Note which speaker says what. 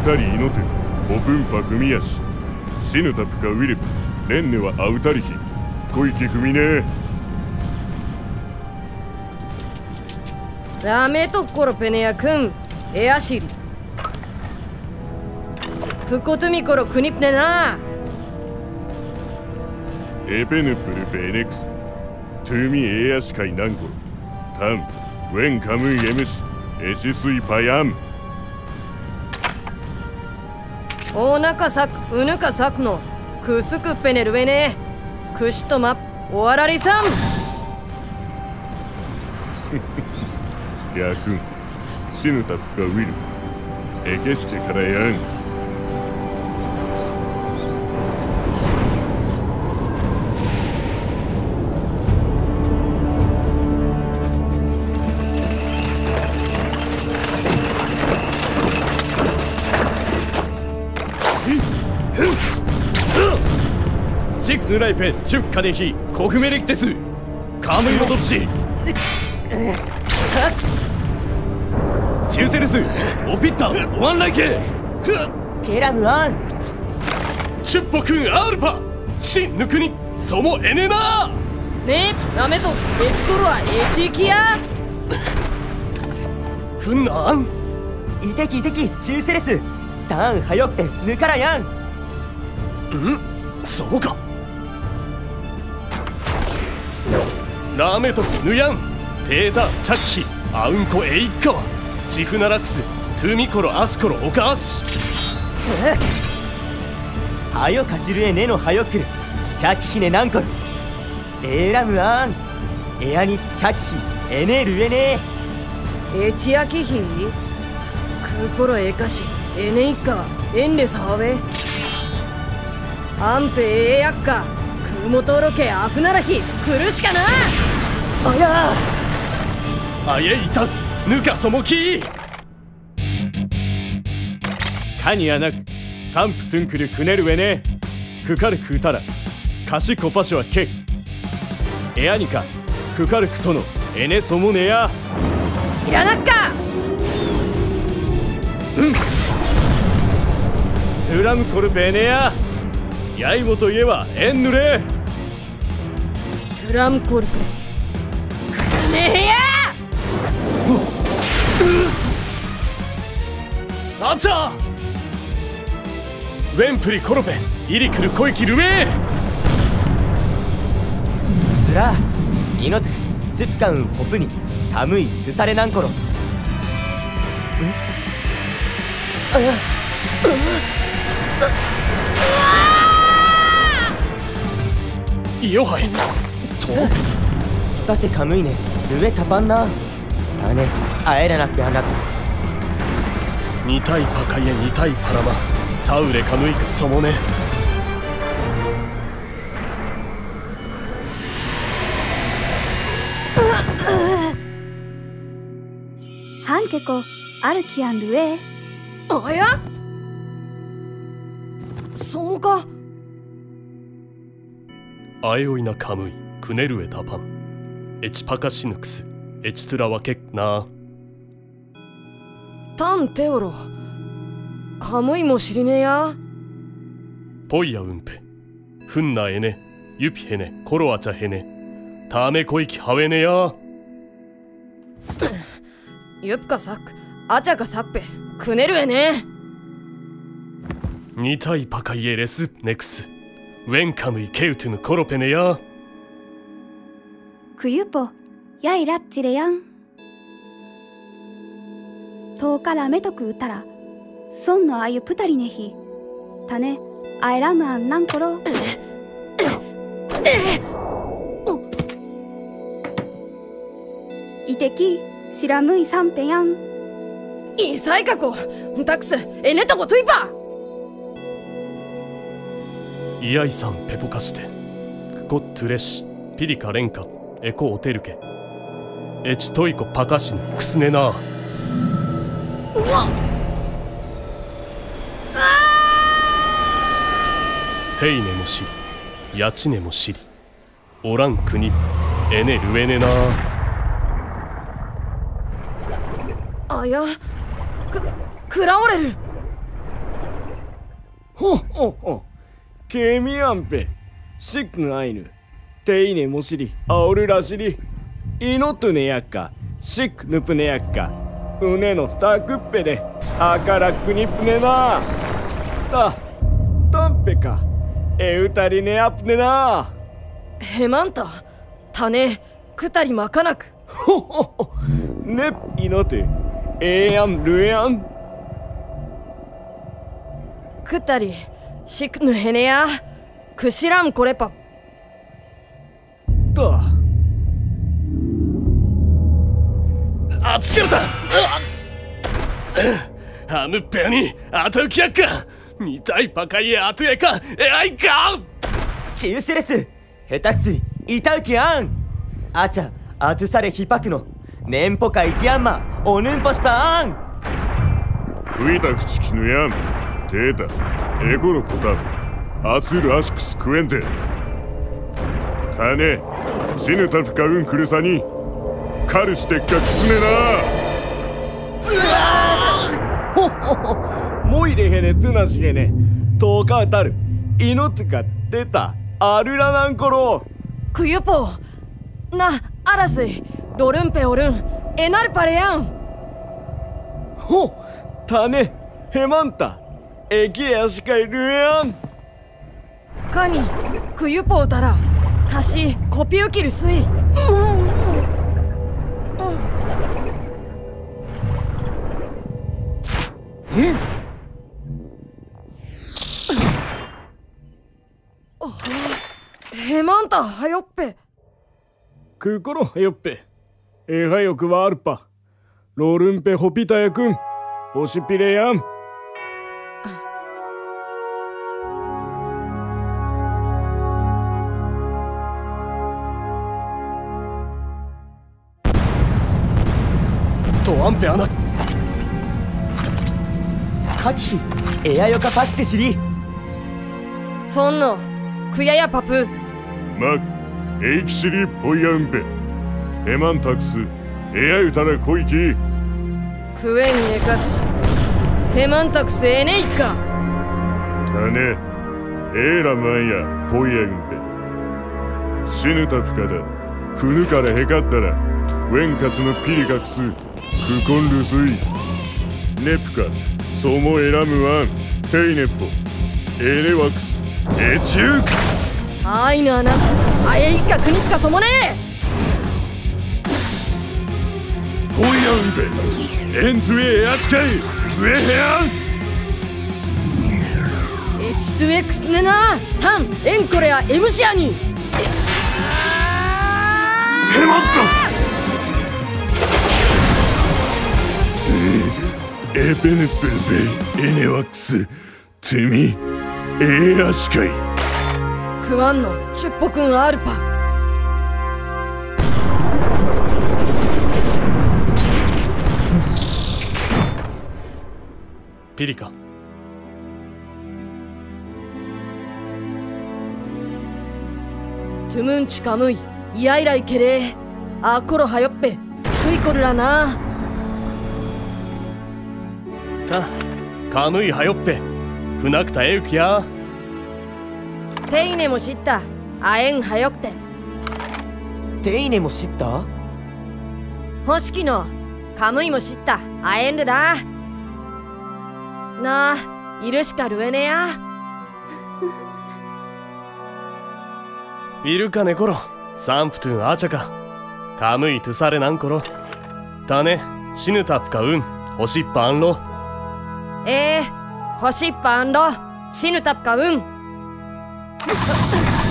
Speaker 1: たりいのて、おぶんぱふみやし、死ぬたぷかウィルプ、レンネはあうたりひ、小池ふみね。
Speaker 2: ラメところペネヤくん、エアシリ。プコトミコロクニプネな。
Speaker 1: エペヌプルペエネクス、トゥーミエアシカイナンコロ、タン、ウェンカムイエムシ、エシスイパヤン。
Speaker 2: おなかさく、うぬかさくの、クスクペネルウェネ、クシトマ、おわらりさん。
Speaker 1: やくん、死ぬたぷかウィル、エケシケからやん。
Speaker 3: シクヌライペン、チュッカネヒ、コフメレキテス、カムイロトプシ、チューセルス、オピッタ、ワンライケ、
Speaker 4: ケラムアン、
Speaker 3: シュッポ君アールパ、シンヌクニ、ソモエネナ
Speaker 2: ねえ、ラメとエチコロはエチキヤ。
Speaker 3: フンナアン、
Speaker 4: イテキイテキ、チューセレス、ターンハヨッペ、ヌカラヤン。
Speaker 3: そうか。ラメトヌヤン、テータチャッキヒ、アウンコエイッカワ、チフナラクス、トゥミコロアシコロオカアシ。
Speaker 4: ハヨカシルエネのハヨックル、チャキヒネナンコル、エーラムアン、エアニチャキヒ、エネルエネ。
Speaker 2: エチヤキヒクコロエカシ、エネイッカ、エンレサハウェ。アンペエヤッカ、クモトロケアフナラヒ、クルシカな。
Speaker 4: あや
Speaker 3: あえいた、ヌカソモキー。カニアナク、サンプトゥンクルクネルウェネ、クカルクウタラ、カシコパシュアケ、エアニカ、クカルクトノ、エネソモネヤ。
Speaker 2: いらなっか。
Speaker 3: トゥラムコルペネヤ、ヤイモといえばエンヌレ。
Speaker 2: トゥラムコルペクネヘヤ。
Speaker 3: あちゃウェンプリコロペ、イリクルコイキルウェー。
Speaker 4: スラー、イノトゥフ、チュッカウンホプニ、タムイトゥサレナンコロ。
Speaker 3: ヨハイと
Speaker 4: スパセカムイネ、ルエタパンナー。姉、あえらなくあなた。
Speaker 3: ニタイパカイエニタイパラマ、サウレカムイカソモネ。
Speaker 5: ハンケコ、アルキアンルエ。
Speaker 2: あやそうか。
Speaker 3: アエオイナカムイ、クネルエタパン、エチパカシヌクス、エチトゥラワケッナー。
Speaker 2: タンテオロ、カムイも知りねえや。
Speaker 3: ポイヤウンペ、フンナエネ、ユピヘネ、コロアチャヘネ、タメコイキハウェネヤ。
Speaker 2: ユプカサック、アチャカサッペ、クネルエね。
Speaker 3: ニタイパカイエレスネクス、ウェンカムイケウトゥムコロペネヤ。
Speaker 5: クユポ、ヤイラッチレヤン。トーカラメトクウタラ、ソンのあゆプタリネヒ、タネ、アイラムアンナンコロ。イテキ、シラムイサンテヤン。
Speaker 2: イサイカコ、タクス、エネトコトゥイパ。
Speaker 3: イヤイサンペポカシテ、クコットゥレシ、ピリカレンカ、エコオテルケ、エチトイコパカシヌクスネナー。
Speaker 2: うわっ、
Speaker 3: テイネも知り、ヤチネも知り、オランクにエネルエネナー。
Speaker 2: あや、クラオレル。
Speaker 3: 호호호 개미안페 식는 아이누 테이네 모시리 아오르라시리 이노트네야까 식느프네야까 은혜노 따크페데 아까라크니프네나タンペかエウタリネアプネな
Speaker 2: ヘマンタ種くたりまかなく
Speaker 3: ほほほねいのてえやんるやん
Speaker 2: くたりしくぬへねやくしらんこれぱ
Speaker 3: だ
Speaker 6: あつけるたハムペアにあたうきやっか見たいパカイエあとやかえあいか
Speaker 4: チウセレスヘタツイタウキアンアチャアトゥサレヒパクのネンポカイキアンマオヌンポシパーン
Speaker 1: 食いた口きぬやんテータエゴのコタンアスルアシクスクエンテタネシヌタフカウンクルサにカルシテッカクスネな
Speaker 3: ほほほもいれへねトゥナシゲねとかたるいのとか出たアルラナンコロ
Speaker 2: くゆぽなあらすいロルンペオルンエナルパレやん
Speaker 3: ほたねへまんたエキやしかいるやん
Speaker 2: かにくゆぽうたらたしコピューキルスイへまんたはよっぺ
Speaker 3: くころはよっぺえはよくはあるぱロールンペホピタヤくんおしぴれやん
Speaker 6: トアンペアナ
Speaker 4: カキヒエアヨカパシテシリ
Speaker 2: そんのくややパプ
Speaker 1: マクエイキシリポイヤウンペヘマンタクスエアユタラコイキ
Speaker 2: クエンエカシヘマンタクスエネイカ
Speaker 1: タネエーラマンやポイヤウンペシヌタフカだクヌからへかったらウェンカツのピリカクスクコンルスイネプカソモエラムワンテイネポエレワクスエチュー
Speaker 2: あいななあえいかくにっかそもね
Speaker 1: ポイヤウンペエントゥエアチカイウエヘアン
Speaker 2: エチトゥエクスネナタンエンコレアエムシアニ
Speaker 1: ヘマットエペネプルベエネワックストゥミエアシカイ
Speaker 2: クワンのシュッポくんアルパ
Speaker 6: ピリカ
Speaker 2: トゥムンチカムイイヤイライケレーアコロハヨッペクイコルラな
Speaker 6: たカムイはよっぺふなくたえうきや
Speaker 2: テイネも知ったあえんはよくて
Speaker 4: テイネも知った？
Speaker 2: ホシキのカムイも知ったあえんるだなあいるしかるえねや
Speaker 6: いるかねころサンプトゥンアーチャかカムイトゥサレなんころたねシヌタプカウンホシッパアンロ
Speaker 2: ホシッパアンロシヌタプカウン